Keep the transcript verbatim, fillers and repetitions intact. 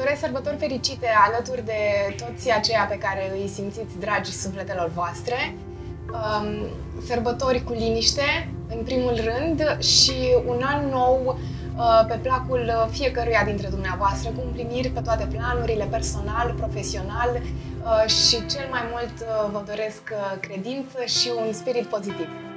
doresc sărbători fericite alături de toți aceia pe care îi simțiți dragi sufletelor voastre. Um, sărbători cu liniște, în primul rând, și un an nou uh, pe placul fiecăruia dintre dumneavoastră, cu împliniri pe toate planurile, personal, profesional uh, și cel mai mult uh, vă doresc credință și un spirit pozitiv.